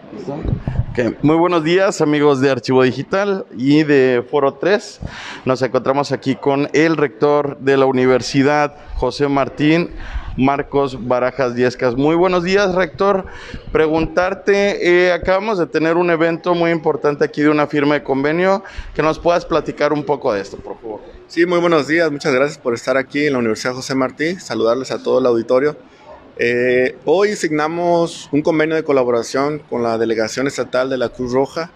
¿Listo? Ok. Muy buenos días, amigos de Archivo Digital y de Foro 3. Nos encontramos aquí con el rector de la Universidad José Martín, Marcos Barajas Diezcas. Muy buenos días, rector. Preguntarte, acabamos de tener un evento muy importante aquí de una firma de convenio, que nos puedas platicar un poco de esto, por favor. Sí, muy buenos días. Muchas gracias por estar aquí en la Universidad José Martí. Saludarles a todo el auditorio. Hoy signamos un convenio de colaboración con la Delegación Estatal de la Cruz Roja.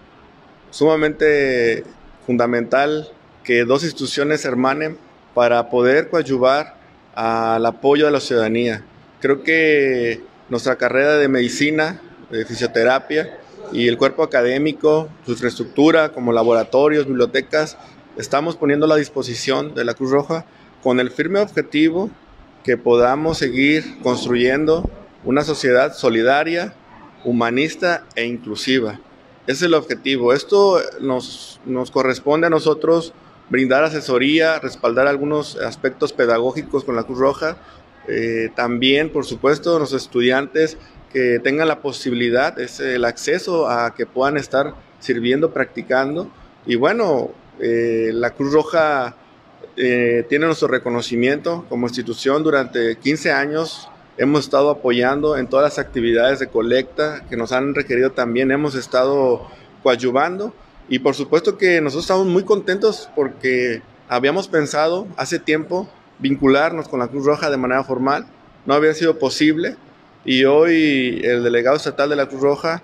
Sumamente fundamental que dos instituciones se hermanen para poder coadyuvar al apoyo de la ciudadanía. Creo que nuestra carrera de medicina, de fisioterapia y el cuerpo académico, su infraestructura como laboratorios, bibliotecas, estamos poniendo a la disposición de la Cruz Roja con el firme objetivo que podamos seguir construyendo una sociedad solidaria, humanista e inclusiva. Ese es el objetivo. Esto nos corresponde a nosotros brindar asesoría, respaldar algunos aspectos pedagógicos con la Cruz Roja. También, por supuesto, los estudiantes que tengan la posibilidad, es el acceso a que puedan estar sirviendo, practicando. Y bueno, la Cruz Roja tiene nuestro reconocimiento como institución. Durante 15 años hemos estado apoyando en todas las actividades de colecta que nos han requerido también, hemos estado coadyuvando y por supuesto que nosotros estamos muy contentos porque habíamos pensado hace tiempo vincularnos con la Cruz Roja de manera formal, no había sido posible y hoy el delegado estatal de la Cruz Roja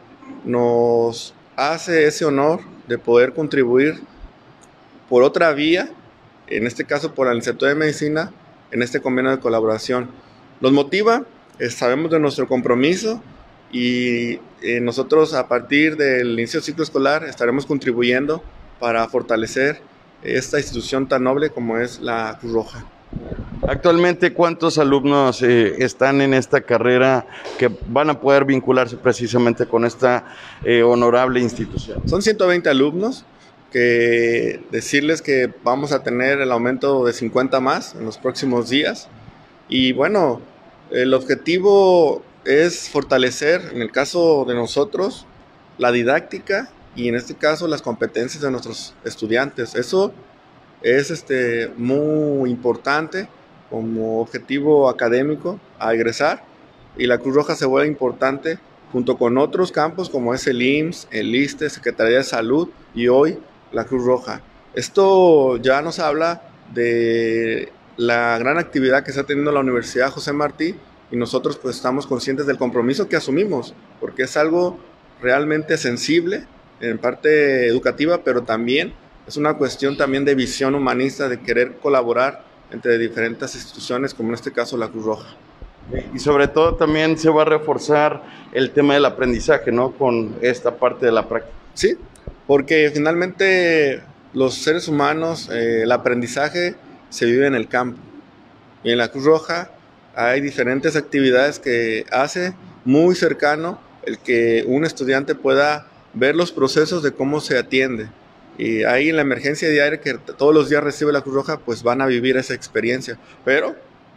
nos hace ese honor de poder contribuir por otra vía, en este caso por el Instituto de Medicina, en este convenio de colaboración. Nos motiva, sabemos de nuestro compromiso y nosotros a partir del inicio del ciclo escolar estaremos contribuyendo para fortalecer esta institución tan noble como es la Cruz Roja. Actualmente, ¿cuántos alumnos están en esta carrera que van a poder vincularse precisamente con esta honorable institución? Son 120 alumnos, que decirles que vamos a tener el aumento de 50 más en los próximos días. Y bueno, el objetivo es fortalecer, en el caso de nosotros, la didáctica y en este caso las competencias de nuestros estudiantes. Eso es muy importante como objetivo académico a egresar y la Cruz Roja se vuelve importante junto con otros campos como es el IMSS, el ISSSTE, Secretaría de Salud y hoy la Cruz Roja. Esto ya nos habla de la gran actividad que está teniendo la Universidad José Martí y nosotros pues estamos conscientes del compromiso que asumimos porque es algo realmente sensible en parte educativa, pero también es una cuestión también de visión humanista, de querer colaborar entre diferentes instituciones, como en este caso la Cruz Roja. Y sobre todo también se va a reforzar el tema del aprendizaje, ¿no? Con esta parte de la práctica. Sí, porque finalmente los seres humanos, el aprendizaje se vive en el campo. Y en la Cruz Roja hay diferentes actividades que hace muy cercano el que un estudiante pueda ver los procesos de cómo se atiende. Y ahí en la emergencia diaria que todos los días recibe la Cruz Roja, pues van a vivir esa experiencia. Pero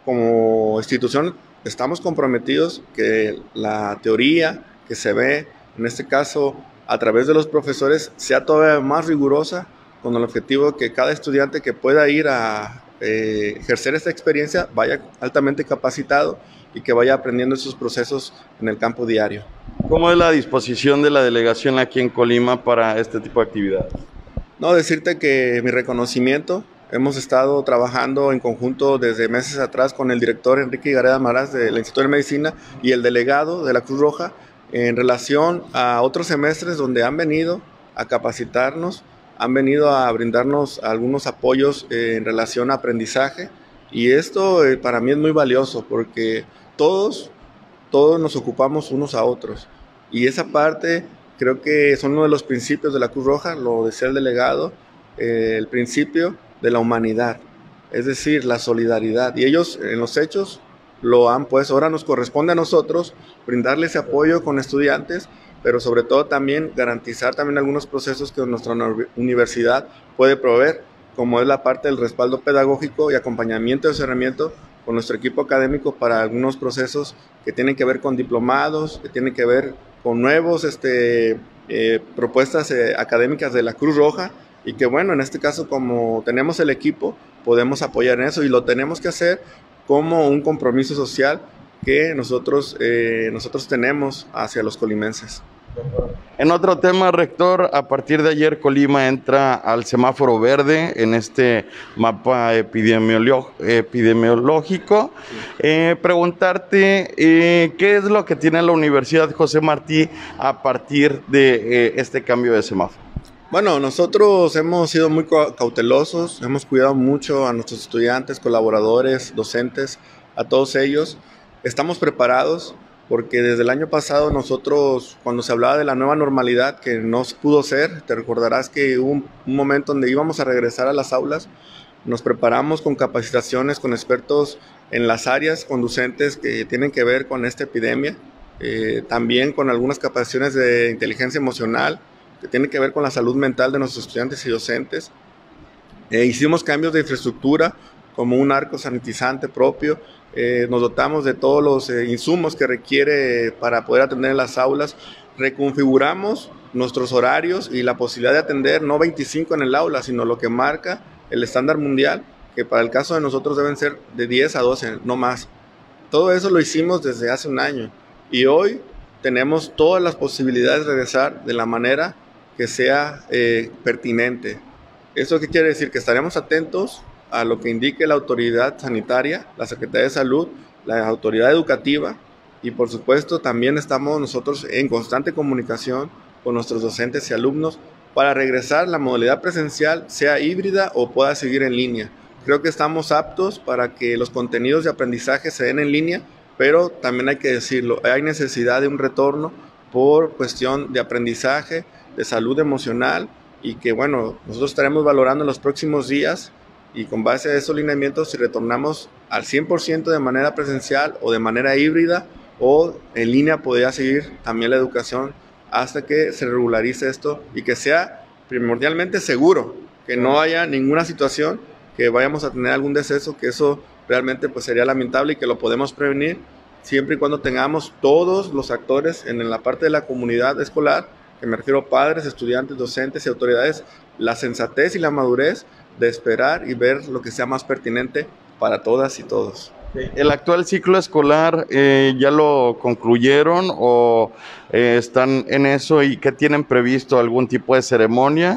como institución estamos comprometidos que la teoría que se ve, en este caso a través de los profesores, sea todavía más rigurosa con el objetivo de que cada estudiante que pueda ir a ejercer esta experiencia vaya altamente capacitado y que vaya aprendiendo esos procesos en el campo diario. ¿Cómo es la disposición de la delegación aquí en Colima para este tipo de actividades? No, decirte que mi reconocimiento, hemos estado trabajando en conjunto desde meses atrás con el director Enrique Gareda Maras del Instituto de Medicina y el delegado de la Cruz Roja en relación a otros semestres donde han venido a capacitarnos, han venido a brindarnos algunos apoyos en relación a aprendizaje y esto para mí es muy valioso porque todos nos ocupamos unos a otros y esa parte creo que son uno de los principios de la Cruz Roja, lo decía el delegado, el principio de la humanidad, es decir, la solidaridad. Y ellos en los hechos lo han puesto. Ahora nos corresponde a nosotros brindarles ese apoyo con estudiantes, pero sobre todo también garantizar también algunos procesos que nuestra universidad puede proveer, como es la parte del respaldo pedagógico y acompañamiento y asesoramiento con nuestro equipo académico para algunos procesos que tienen que ver con diplomados, que tienen que ver con nuevos propuestas académicas de la Cruz Roja, y que bueno, en este caso, como tenemos el equipo, podemos apoyar en eso, y lo tenemos que hacer como un compromiso social que nosotros tenemos hacia los colimenses. En otro tema, rector, a partir de ayer Colima entra al semáforo verde en este mapa epidemiológico. Preguntarte qué es lo que tiene la Universidad José Martí a partir de este cambio de semáforo. Bueno, nosotros hemos sido muy cautelosos, hemos cuidado mucho a nuestros estudiantes, colaboradores, docentes, a todos ellos. Estamos preparados porque desde el año pasado nosotros, cuando se hablaba de la nueva normalidad, que no pudo ser, te recordarás que hubo un momento donde íbamos a regresar a las aulas, nos preparamos con capacitaciones con expertos en las áreas conducentes que tienen que ver con esta epidemia, también con algunas capacitaciones de inteligencia emocional, que tienen que ver con la salud mental de nuestros estudiantes y docentes. Hicimos cambios de infraestructura, como un arco sanitizante propio. Nos dotamos de todos los insumos que requiere para poder atender en las aulas. Reconfiguramos nuestros horarios y la posibilidad de atender no 25 en el aula, sino lo que marca el estándar mundial, que para el caso de nosotros deben ser de 10 a 12, no más. Todo eso lo hicimos desde hace un año, y hoy tenemos todas las posibilidades de regresar de la manera que sea pertinente. ¿Eso qué quiere decir? Que estaremos atentos a lo que indique la autoridad sanitaria, la Secretaría de Salud, la autoridad educativa, y por supuesto también estamos nosotros en constante comunicación con nuestros docentes y alumnos para regresar la modalidad presencial, sea híbrida o pueda seguir en línea. Creo que estamos aptos para que los contenidos de aprendizaje se den en línea, pero también hay que decirlo, hay necesidad de un retorno por cuestión de aprendizaje, de salud emocional, y que bueno, nosotros estaremos valorando en los próximos días, y con base a esos lineamientos, si retornamos al 100% de manera presencial o de manera híbrida o en línea, podría seguir también la educación hasta que se regularice esto y que sea primordialmente seguro, que no haya ninguna situación que vayamos a tener algún deceso, que eso realmente pues sería lamentable, y que lo podemos prevenir siempre y cuando tengamos todos los actores en la parte de la comunidad escolar, que me refiero a padres, estudiantes, docentes y autoridades, la sensatez y la madurez de esperar y ver lo que sea más pertinente para todas y todos. ¿El actual ciclo escolar ya lo concluyeron o están en eso, y qué tienen previsto? ¿Algún tipo de ceremonia?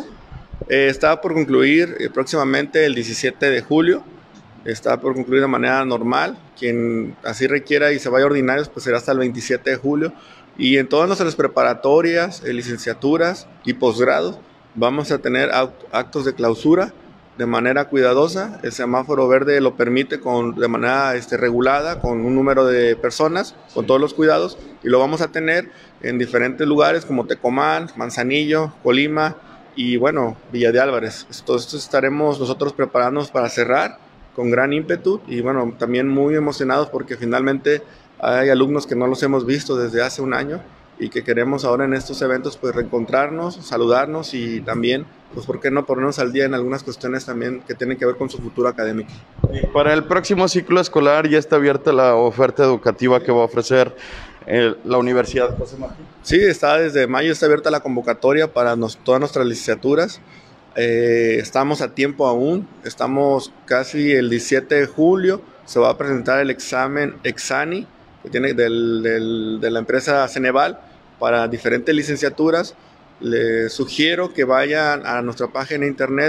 Está por concluir próximamente el 17 de julio, está por concluir de manera normal. Quien así requiera y se vaya a ordinarios, pues será hasta el 27 de julio. Y en todas nuestras preparatorias, licenciaturas y posgrados, vamos a tener actos de clausura de manera cuidadosa. El semáforo verde lo permite de manera regulada, con un número de personas, con todos los cuidados, y lo vamos a tener en diferentes lugares como Tecomán, Manzanillo, Colima y bueno, Villa de Álvarez. Entonces estaremos nosotros preparándonos para cerrar con gran ímpetu, y bueno, también muy emocionados porque finalmente hay alumnos que no los hemos visto desde hace un año y que queremos ahora en estos eventos pues reencontrarnos, saludarnos, y también pues por qué no ponernos al día en algunas cuestiones también que tienen que ver con su futuro académico. Para el próximo ciclo escolar ya está abierta la oferta educativa que va a ofrecer la Universidad José Martí. Sí, desde mayo está abierta la convocatoria para todas nuestras licenciaturas. Estamos a tiempo aún, estamos casi el 17 de julio, se va a presentar el examen Exani, que tiene de la empresa Ceneval, para diferentes licenciaturas. Les sugiero que vayan a nuestra página de internet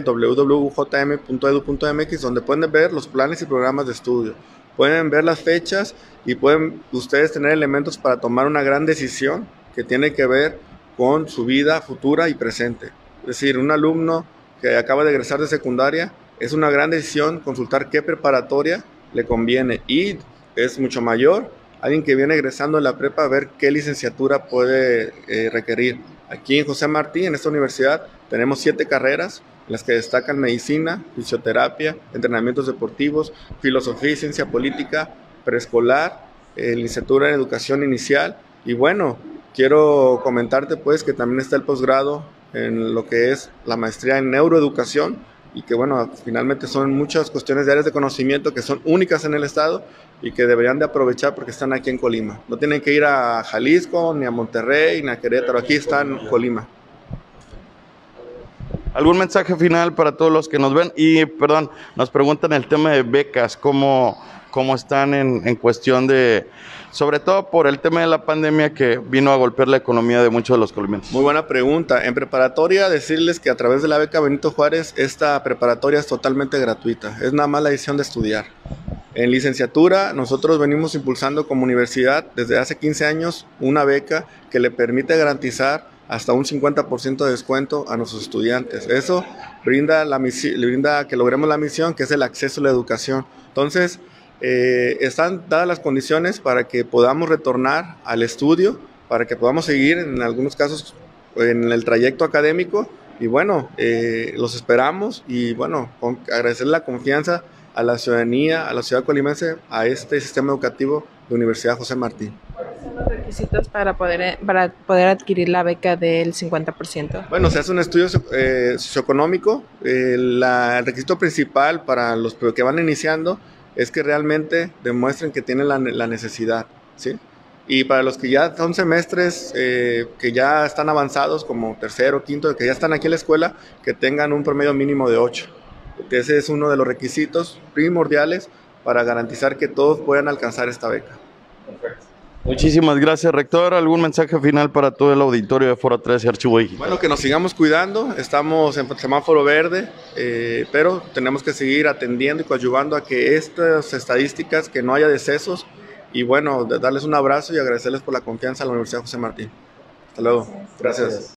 www.jm.edu.mx, donde pueden ver los planes y programas de estudio, pueden ver las fechas y pueden ustedes tener elementos para tomar una gran decisión que tiene que ver con su vida futura y presente. Es decir, un alumno que acaba de egresar de secundaria, es una gran decisión consultar qué preparatoria le conviene, y es mucho mayor alguien que viene egresando de la prepa a ver qué licenciatura puede requerir. Aquí en José Martí, en esta universidad, tenemos 7 carreras, en las que destacan medicina, fisioterapia, entrenamientos deportivos, filosofía y ciencia política, preescolar, licenciatura en educación inicial, y bueno, quiero comentarte pues que también está el posgrado en lo que es la maestría en neuroeducación, y que bueno, finalmente son muchas cuestiones de áreas de conocimiento que son únicas en el estado y que deberían de aprovechar porque están aquí en Colima. No tienen que ir a Jalisco, ni a Monterrey, ni a Querétaro, aquí están en Colima. ¿Algún mensaje final para todos los que nos ven? Y, perdón, nos preguntan el tema de becas, cómo están en cuestión de, sobre todo por el tema de la pandemia que vino a golpear la economía de muchos de los colombianos. Muy buena pregunta. En preparatoria, decirles que a través de la beca Benito Juárez, esta preparatoria es totalmente gratuita. Es nada más la decisión de estudiar. En licenciatura, nosotros venimos impulsando como universidad desde hace 15 años una beca que le permite garantizar hasta un 50% de descuento a nuestros estudiantes. Eso brinda que logremos la misión, que es el acceso a la educación. Entonces, están dadas las condiciones para que podamos retornar al estudio, para que podamos seguir en algunos casos en el trayecto académico y bueno, los esperamos y bueno, agradecer la confianza a la ciudadanía, a la ciudad colimense, a este sistema educativo de Universidad José Martí. ¿Cuáles son los requisitos para poder adquirir la beca del 50%? Bueno, se hace un estudio socioeconómico. El requisito principal para los que van iniciando es que realmente demuestren que tienen la necesidad, ¿sí? Y para los que ya son semestres que ya están avanzados, como tercero, quinto, que ya están aquí en la escuela, que tengan un promedio mínimo de 8. Porque ese es uno de los requisitos primordiales para garantizar que todos puedan alcanzar esta beca. Perfecto. Muchísimas gracias, rector. ¿Algún mensaje final para todo el auditorio de Foro 3 y Archivo Digital? Bueno, que nos sigamos cuidando. Estamos en semáforo verde, pero tenemos que seguir atendiendo y coadyuvando a que estas estadísticas, que no haya decesos. Y bueno, darles un abrazo y agradecerles por la confianza a la Universidad José Martí. Hasta luego. Gracias.